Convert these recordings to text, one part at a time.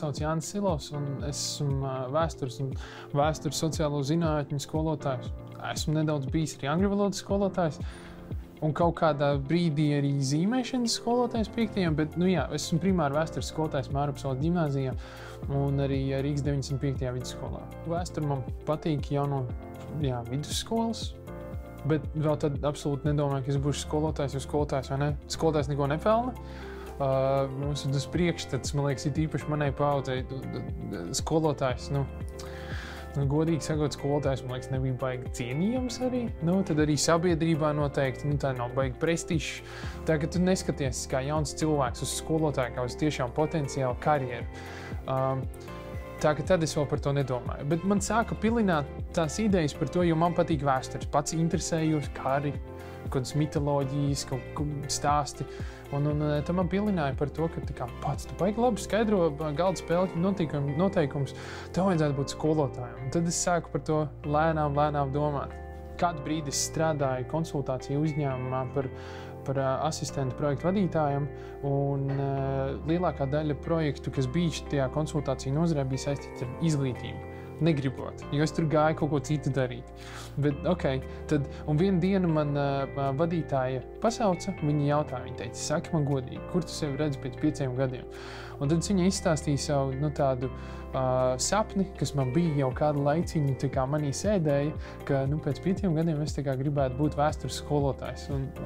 sauc Jānis Silovs, un esmu vēstures sociālo zinātņu skolotājs. Esmu nedaudz bijis arī angļu valodas skolotājs, un kaut kādā brīdī arī zīmēšanas skolotājs 5. Bet, esmu primāri vēstures skolotājs Mārupsalas ģimnāzijā un arī Rīgas 95. vidusskolā. Vēsture man patīk jau no vidusskolas. Bet vēl tad absolūti nedomāju, ka es būšu skolotājs vai skolotājs, vai ne? Skolotājs neko nepelna. Mums ir tas priekšstats, man liekas, ir īpaši manai paudzei. Skolotājs, godīgi sakot, skolotājs, man liekas, nebija baigi cienījams arī. Tad arī sabiedrībā noteikti, tā nav baigi prestižs. Tā, ka tu neskaties kā jauns cilvēks uz skolotāju, kā uz tiešām potenciālu karjeru. Tā ka tad es vēl par to nedomāju. Bet man sāka pilināt tās idejas par to, jo man patīk vēstures. Pats interesējos kari, kādas mitoloģijas, kaut stāsti. Un tad man pilināja par to, ka pats tu baigi labi skaidro galda spēļu noteikumus, tev vajadzētu būt skolotājiem. Un tad es sāku par to lēnām domāt. Kādu brīdi es strādāju konsultāciju uzņēmumā par asistentu projektu vadītājiem, un lielākā daļa projektu, kas bija tajā konsultāciju nozarē, bija saistīti ar izglītību. Negribot, jo es tur gāju kaut ko citu darīt. Bet, un vienu dienu man vadītāja pasauca, viņa jautāja, viņa teica, saki man godīgi, kur tu sevi redzi pēc 5 gadiem? Un tad viņa izstāstīja savu tādu sapni, kas man bija jau kādu laiciņu, manī sēdēja, ka pēc 5 gadiem es gribētu būt vēstures skolotājs.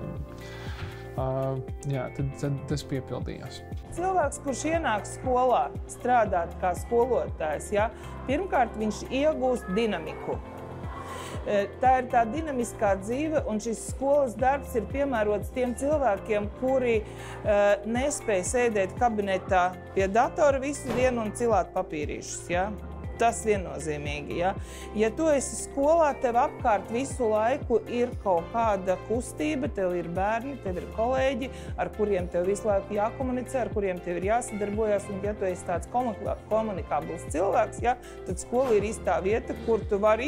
Tad tas piepildījās. Cilvēks, kurš ienāk skolā strādāt kā skolotājs, pirmkārt viņš iegūst dinamiku. Tā ir tā dinamiskā dzīve, un šis skolas darbs ir piemērots tiem cilvēkiem, kuri nespēj sēdēt kabinetā pie datora visu dienu un cilāt papīrīšus. Tas viennozīmīgi. Ja tu esi skolā, tev apkārt visu laiku ir kaut kāda kustība, tev ir bērni, tev ir kolēģi, ar kuriem tev visu laiku jākomunicē, ar kuriem tev ir jāsadarbojas, un ja tu esi tāds komunikabls cilvēks, tad skola ir īstā vieta, kur tu vari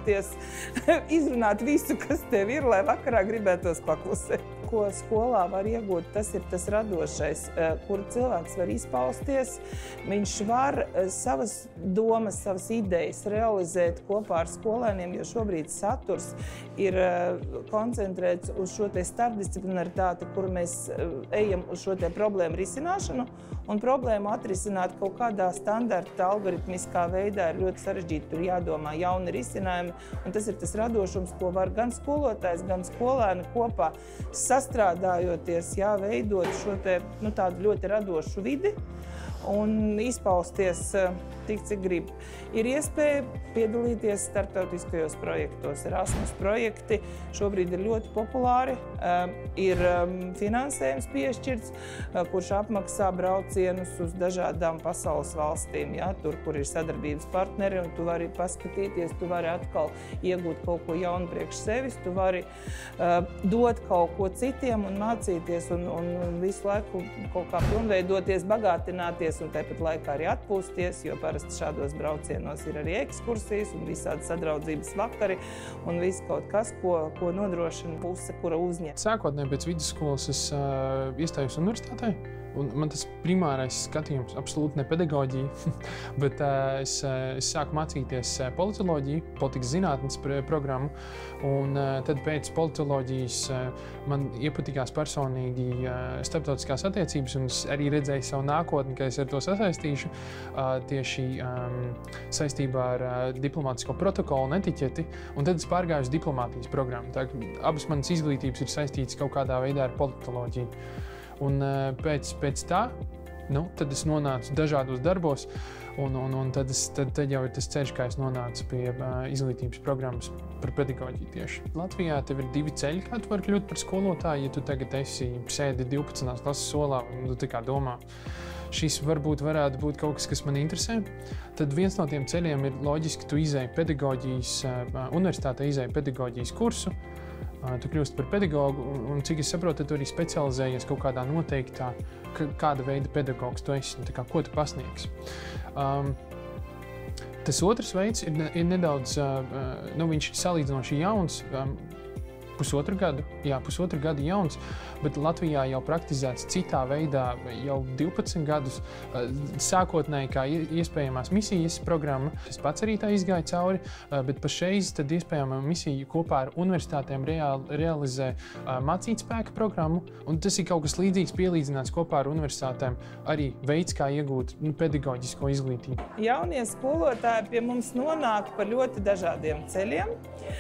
izrunāt visu, kas tev ir, lai vakarā gribētos paklusēt. Ko skolā var iegūt, tas ir tas radošais, kur cilvēks var izpausties. Viņš var savas domas, savas idejas realizēt kopā ar skolēniem, jo šobrīd saturs ir koncentrēts uz šo te starpdisciplinaritāti, kur mēs ejam uz šo te problēmu risināšanu, un problēmu atrisināt kaut kādā standarta algoritmiskā veidā ir ļoti sarežģīti, tur jādomā jauni risinājumi, un tas ir tas radošums, ko var gan skolotājs, gan skolēni kopā sastrādājoties, veidot šo te, tādu ļoti radošu vidi un izpausties tik, cik grib. Ir iespēja piedalīties starptautiskajos projektos. Erasmus projekti šobrīd ir ļoti populāri. Ir finansējums piešķirts, kurš apmaksā braucienus uz dažādām pasaules valstīm. Tur, kur ir sadarbības partneri, un tu vari paskatīties, tu vari atkal iegūt kaut ko jaunu priekš sevis, tu vari dot kaut ko citiem un mācīties un visu laiku kaut kā pilnveidoties, bagātināties un tāpat laikā arī atpūsties, jo parasti šādos braucienos ir arī ekskursijas un visādi sadraudzības vakari un viss kaut kas, ko nodrošina puse, kura uzņem. Sākotnēji pēc vidusskolas es iestājos universitātē. Un man tas primārais skatījums absolūti ne pedagoģija, bet es sāku mācīties politoloģiju, politikas zinātnes programmu, un tad pēc politoloģijas man iepatikās personīgi starptautiskās attiecības, un es arī redzēju savu nākotni, ka es ar to sasaistīšu tieši saistībā ar diplomātisko protokolu un etiķeti, un tad es pārgāju uz diplomātijas programmu. Tā, abas manas izglītības ir saistītas kaut kādā veidā ar politoloģiju. Un pēc tā, tad es nonācu dažādos darbos, un tad jau ir tas ceļš, kā es nonācu pie izglītības programmas par pedagoģiju tieši. Latvijā tev ir 2 ceļi, kā tu vari kļūt par skolotāju, ja tu tagad sēdi 12. klases solā un tu tā kā domā, šis varētu būt kaut kas man interesē. Tad viens no tiem ceļiem ir loģiski, tu izēji pedagoģijas, universitātē izēji pedagoģijas kursu, tu kļūsti par pedagogu, un cik es saprotu, tu arī specializējies kaut kādā noteiktā, kāda veida pedagogs tu esi, ko tu pasniegsi. Tas otrs veids ir nedaudz, viņš ir salīdzinoši jauns, 1,5 gadu. pusotru gadu jauns, bet Latvijā jau praktizēts citā veidā jau 12 gadus. Sākotnēji kā iespējamās misijas programma, es pats arī tā izgāju cauri, bet pašreiz tad iespējamā misija kopā ar universitātēm realizē mācītspēka programmu, un tas ir kaut kas līdzīgs pielīdzināts kopā ar universitātēm, arī veids, kā iegūt pedagoģisko izglītību. Jaunie skolotāji pie mums nonāk pa ļoti dažādiem ceļiem.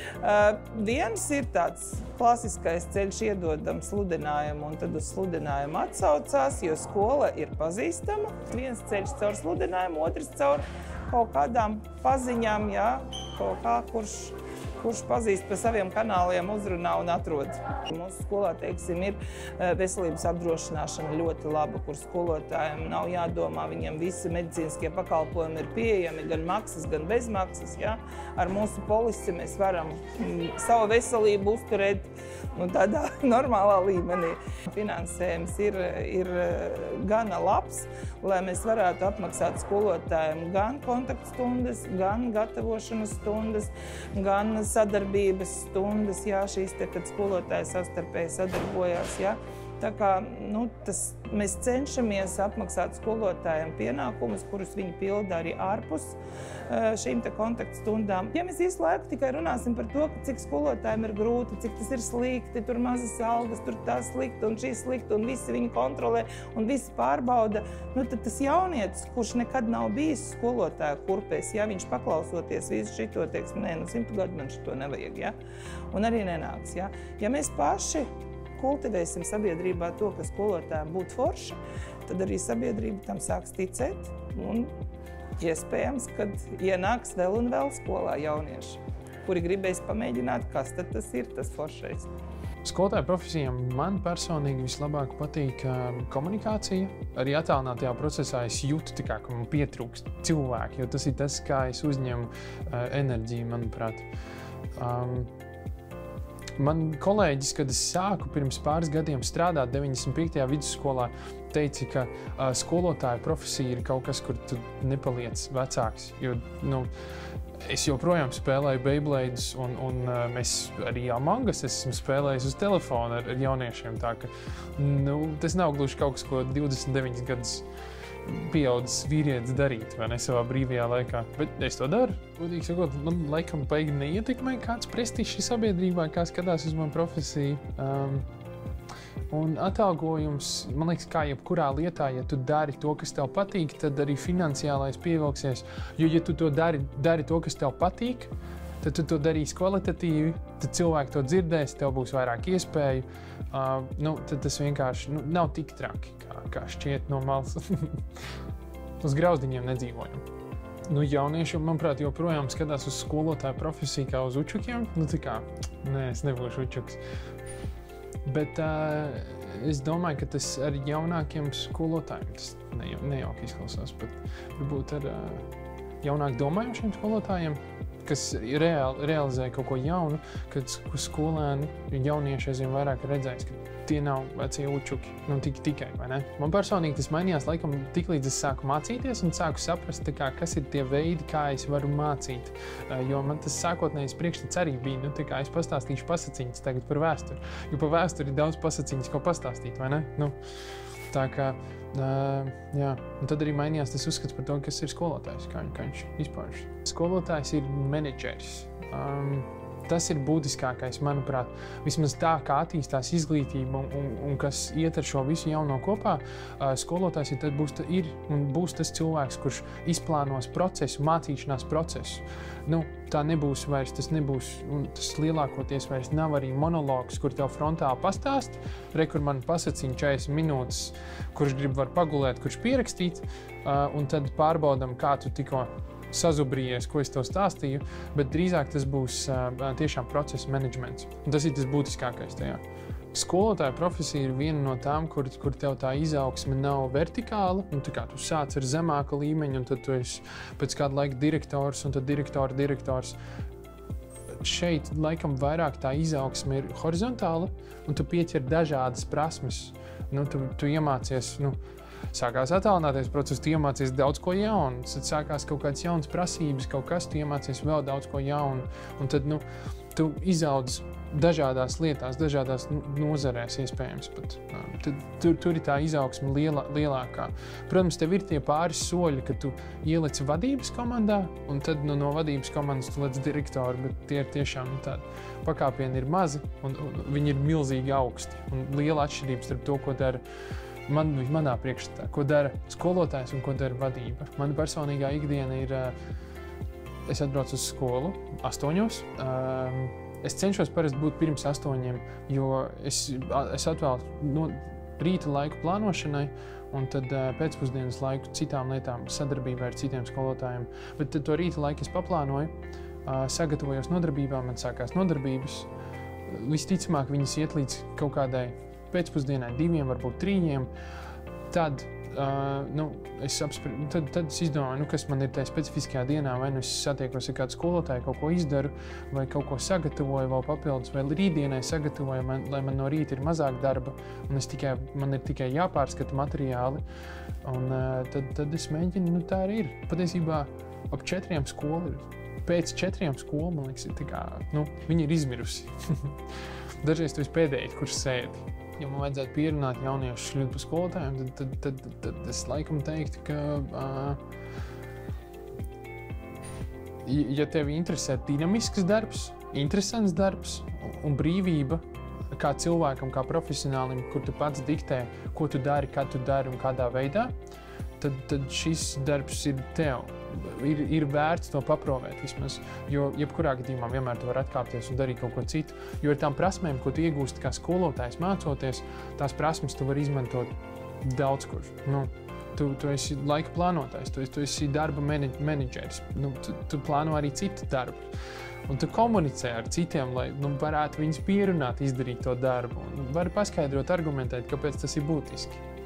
Viens ir tāds klasiskais ceļš iedodam sludinājumu un tad uz sludinājumu atsaucās, jo skola ir pazīstama. Viens ceļš caur sludinājumu, otrs caur kaut kādām paziņām, kaut kā, kurš pazīst pa saviem kanāliem, uzrunā un atrod. Mūsu skolā, teiksim, ir veselības apdrošināšana ļoti laba, kur skolotājiem nav jādomā, viņiem visi medicīniskie pakalpojumi ir pieejami, gan maksas, gan bezmaksas. Ar mūsu polisi mēs varam savu veselību uzturēt tādā normālā līmenī. Finansējums ir gana labs, lai mēs varētu apmaksāt skolotājiem gan kontaktstundas, gan gatavošanas stundas, gan sadarbības stundas, šīs te, kad skolotāji savstarpēji sadarbojās. Tā kā mēs cenšamies apmaksāt skolotājiem pienākumus, kurus viņi pilda arī ārpus šīm te kontaktstundām. Ja mēs visu laiku tikai runāsim par to, cik skolotājiem ir grūti, cik tas ir slikti, tur mazas algas, tur tā slikta un šī slikta, un visi viņu kontrolē un visi pārbauda, tad tas jaunietis, kurš nekad nav bijis skolotāja kurpēs, viņš paklausoties visu šito, teiks, 100 gadu man šito nevajag, un arī nenāks. Ja mēs paši kultivēsim sabiedrībā to, ka skolotājiem būtu forši, tad arī sabiedrība tam sāks ticēt un iespējams, kad ienāks vēl un vēl skolā jaunieši, kuri gribēs pamēģināt, kas tad tas ir, tas foršais. Skolotāja profesijām man personīgi vislabāk patīk komunikācija. Arī attālinātajā procesā es jūtu, ka man pietrūkst cilvēki, jo tas ir tas, kā es uzņemu enerģiju, manuprāt. Man kolēģis, kad es sāku pirms pāris gadiem strādāt 95. vidusskolā, teica, ka skolotāja profesija ir kaut kas, kur tu nepaliec vecāks. Jo, es joprojām spēlēju Beyblade'us un mēs arī Among Us esmu spēlējis uz telefona ar jauniešiem. Tā ka, tas nav gluži kaut kas, ko 29 gadus pieaudzis vīrietis darīt, vai ne, savā brīvajā laikā. Bet es to daru. Godīgi sakot, man laikam baigi neietekmē kāds prestižs sabiedrībā, kā skatās uz manu profesiju. Un atalgojums, man liekas, kā jebkurā lietā, ja tu dari to, kas tev patīk, tad arī finansiālais pievilksies. Jo, ja tu to dari to, kas tev patīk, tad tu to darīsi kvalitatīvi, tad cilvēki to dzirdēs, tev būs vairāk iespēju. Tad tas vienkārši nav tik traki, kā šķiet no malas. Uz grauzdiņiem nedzīvojam. Jaunieši, manuprāt, joprojām skatās uz skolotāju profesiju kā uz učukiem. Es nebūšu učuks. Bet es domāju, ka tas ar jaunākiem skolotājiem, tas nejauki izklausās, bet varbūt ar jaunāk domājošiem skolotājiem, kas realizē kaut ko jaunu, kad skolēni, jaunieši aizvien vairāk redzēs, ka tie nav vecie učuki, tikai, vai ne? Man personīgi tas mainījās laikam tiklīdz es sāku mācīties un sāku saprast, kas ir tie veidi, kā es varu mācīt. Jo man tas sākotnējais priekšstats arī bija, es pastāstīšu pasaciņas tagad par vēsturi, jo par vēsturi ir daudz pasaciņas, ko pastāstīt, vai ne? Tā kā, un tad arī mainījās tas uzskats par to, kas ir skolotājs, kā viņš izpaužas. Skolotājs ir menedžeris. Tas ir būtiskākais, manuprāt, vismaz tā, kā attīstās izglītība un kas iet ar šo visu jauno kopā. Skolotājs būs tas cilvēks, kurš izplānos procesu, mācīšanās procesu. Tā nebūs vairs, tas lielākoties vairs nav arī monologs, kur tev frontāli pastāst, kur man pasaciņ 40 minūtes, kurš grib var pagulēt, kurš pierakstīt, un tad pārbaudam, kā tu tikko sazubrījies, ko es tev stāstīju, bet drīzāk tas būs tiešām procesa menedžments. Un tas ir tas būtiskākais tajā. Skolotāja profesija ir viena no tām, kur tev tā izaugsme nav vertikāla, tu sāc ar zemāka līmeņa, un tad tu esi pēc kāda laika direktors, un tad direktors. Šeit laikam vairāk tā izaugsme ir horizontāla, un tu pieķer dažādas prasmes. Tu iemācies, sākās attālināties process, tu iemācies daudz ko jaunu, tad sākās kaut kādas jaunas prasības, kaut kas, tu iemācies vēl daudz ko jaunu, un tad, tu izaudz dažādās lietās, dažādās nozarēs iespējams pat. Tur ir tā izaugsme lielākā. Protams, tev ir tie pāris soļi, kad tu ielici vadības komandā, un tad no vadības komandas tu lec direktoru, bet tie ir tiešām tādi pakāpieni ir mazi, un viņi ir milzīgi augsti. Un liela atšķirība starp to, ko dara manā priekšstatā, ko dara skolotājs un ko dara vadība. Mana personīgā ikdiena ir, es atbraucu uz skolu 8. Es cenšos parasti būt pirms 8, jo es atvēlu rīta laiku plānošanai un tad pēcpusdienas laiku citām lietām, sadarbībā ar citiem skolotājiem. Bet tad to rīta laiku es paplānoju, sagatavojos nodarbībām, man sākās nodarbības. Visticamāk, viņas iet līdz kaut kādai pēcpusdienai 2, varbūt 3. Tad tad es izdomāju, kas man ir tajā specifiskajā dienā, vai es satiekos ar kādu skolotāju, kaut ko izdaru, vai kaut ko sagatavoju vēl papildus, vai rītdienai sagatavoju, lai man no rīta ir mazāk darba, un man ir tikai jāpārskata materiāli. Un tad es mēģinu, tā arī ir. Patiesībā ap 4 skolu ir. Pēc 4 skolu, man liekas, ir tā kā, viņi ir izmirusi. Dažreiz tu esi pēdējais, kurš sēdi. Ja man vajadzētu pierunāt jauniešus šļūt par skolotājiem, tad es laikam teiktu, ka, ja tevi interesē dinamisks darbs, interesants darbs un brīvība kā cilvēkam, kā profesionālim, kur tu pats diktē, ko tu dari, kad tu dari un kādā veidā, tad šis darbs ir tev. Ir vērts to paprovēt vismaz, jo jebkurā gadījumā vienmēr tu vari atkāpties un darīt kaut ko citu. Jo ar tām prasmēm, ko tu iegūsti kā skolotājs mācoties, tās prasmes tu vari izmantot daudz kur. Tu esi laika plānotājs, tu esi darba menedžeris, tu plāno arī citu darbu. Un tu komunicē ar citiem, lai varētu viņus pierunāt, izdarīt to darbu. Un vari paskaidrot, argumentēt, kāpēc tas ir būtiski.